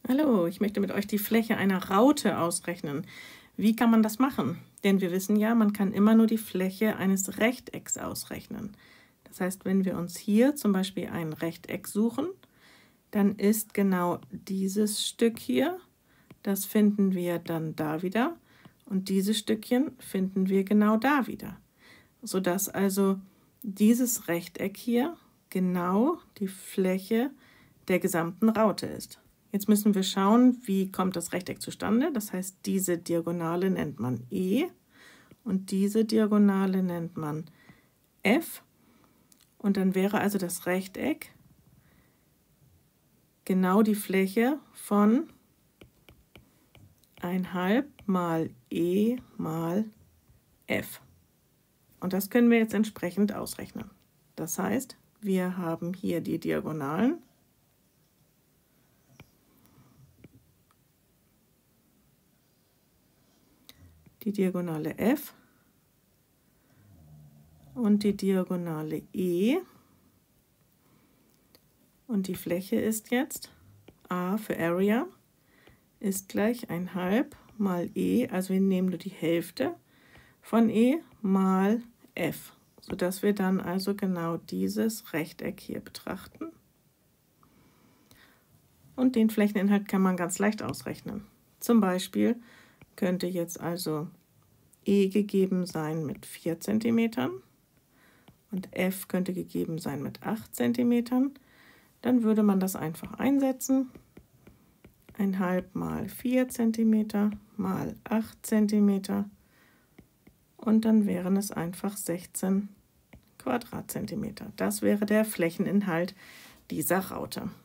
Hallo, ich möchte mit euch die Fläche einer Raute ausrechnen. Wie kann man das machen? Denn wir wissen ja, man kann immer nur die Fläche eines Rechtecks ausrechnen. Das heißt, wenn wir uns hier zum Beispiel ein Rechteck suchen, dann ist genau dieses Stück hier, das finden wir dann da wieder, und dieses Stückchen finden wir genau da wieder, sodass also dieses Rechteck hier genau die Fläche der gesamten Raute ist. Jetzt müssen wir schauen, wie kommt das Rechteck zustande. Das heißt, diese Diagonale nennt man E und diese Diagonale nennt man F. Und dann wäre also das Rechteck genau die Fläche von 1/2 mal E mal F. Und das können wir jetzt entsprechend ausrechnen. Das heißt, wir haben hier die Diagonalen. Die Diagonale F und die Diagonale E. Und die Fläche ist jetzt A für Area ist gleich 1/2 mal E, also wir nehmen nur die Hälfte von E mal F, sodass wir dann also genau dieses Rechteck hier betrachten. Und den Flächeninhalt kann man ganz leicht ausrechnen. Zum Beispiel könnte jetzt also E gegeben sein mit 4 cm und F könnte gegeben sein mit 8 cm. Dann würde man das einfach einsetzen. 1/2 mal 4 cm mal 8 cm und dann wären es einfach 16 Quadratzentimeter. Das wäre der Flächeninhalt dieser Raute.